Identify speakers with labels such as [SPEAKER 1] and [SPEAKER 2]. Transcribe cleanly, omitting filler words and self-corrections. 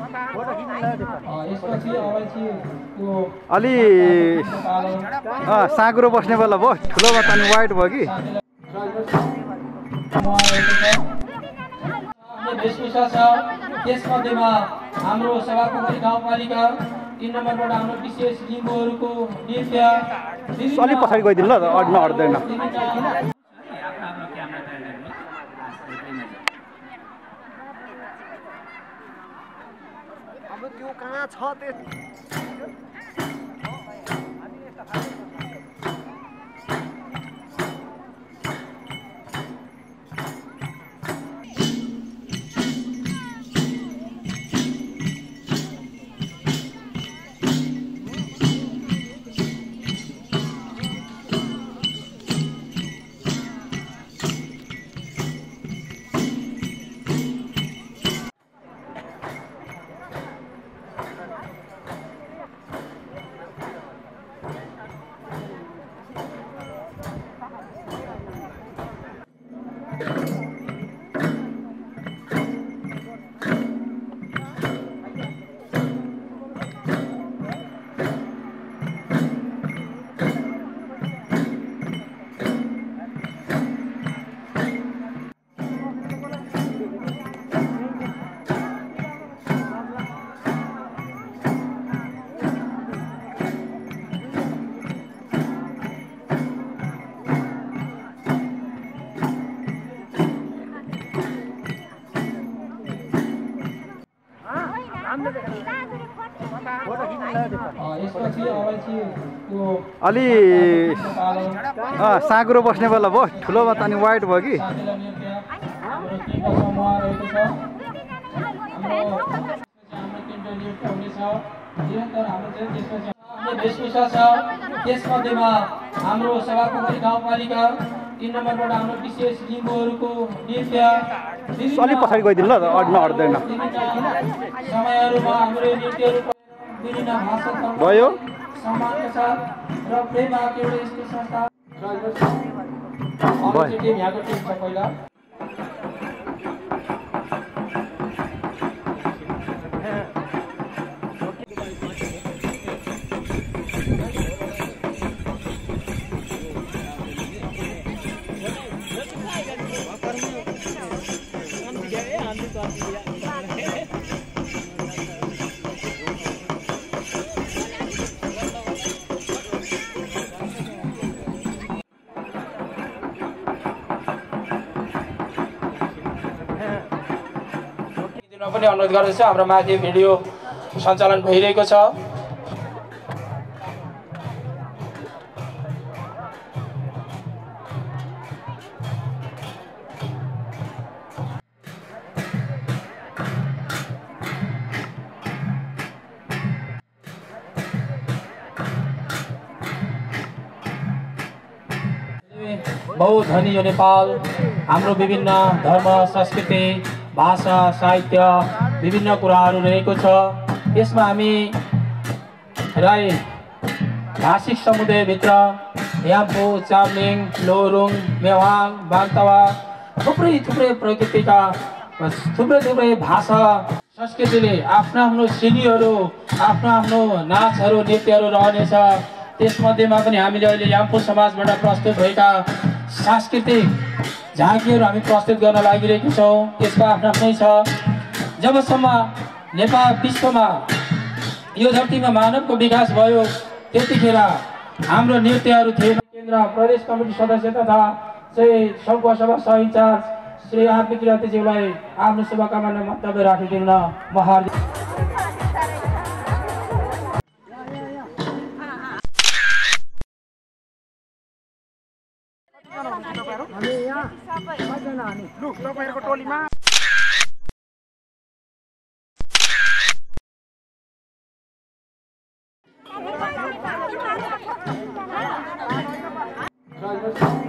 [SPEAKER 1] अलि साँग्रो बस्ने बेला भयो ठुलोमा त अनि वाइड भयो कि
[SPEAKER 2] वेशभूषा छ त्यसमध्येमा हाम्रो सभापति गाउँपालिका 3 नम्बरबाट हाम्रो विशेष लिम्बूहरूको नृत्य
[SPEAKER 1] अलि पछाडि गइदिनु ल अड्न अड्दैन
[SPEAKER 3] अब त्यो कहाँ छ त्यो
[SPEAKER 1] अलि साँग्रो बस्ने बेला भयो ठुलोमा त अनि वाइड भयो कि
[SPEAKER 2] वेशभूषा छ त्यसमध्येमा हाम्रो सभापति गाउँपालिका 3 नम्बरबाट हाम्रो विशेष लिम्बूहरूको नृत्य
[SPEAKER 1] अलि पछाडि गइदिनु ल अड्न अड्दैन
[SPEAKER 2] समयहरूमा हाम्रो नृत्यहरू विभिन्न भाषा
[SPEAKER 1] भयो
[SPEAKER 2] सम्मानका साथ र प्रेमको एउटा यस्तो संस्था यहाँको टिम छ पहिला पनि अनुरोध गर्दछु हाम्रो माथि भिडियो सञ्चालन भइरहेको छ बहुत धनी यो नेपाल हाम्रो विभिन्न धर्म संस्कृति भाषा साहित्य विभिन्न कुराहरू रहेको छ यसमा हामी राई भाषिक समुदायभित्र याम्फू चामलिङ लोरुङ मेवाङ बागतवा थुप्रै प्रकृतिका थुप्रै भाषा संस्कृतिले आफ्नो शैलीहरू आफ्नो नाचहरू नृत्यहरू रहनेछ त्यसमध्येमा पनि हामीले अहिले याम्फू समाजबाट प्रस्तुत भएका सांस्कृतिक झाँकीहरू हामी प्रस्तुत गर्न लागिरहेका छौँ यसको आफ्नै छ जबसम्म नेपाल विश्वमा यो धरतीमा मानवको विकास भयो त्यतिखेर हाम्रो नृत्यहरू थिएन केन्द्र प्रदेश कमिटी सदस्य तथा चाहिँ सङ्घको सभा सहइन्चार्ज श्री आरपी किरातीज्यूलाई आफ्नो शुभकामना मन्तव्य राखिदिन म हार्दिक
[SPEAKER 3] तपाईहरुको टोलीमा
[SPEAKER 2] Right.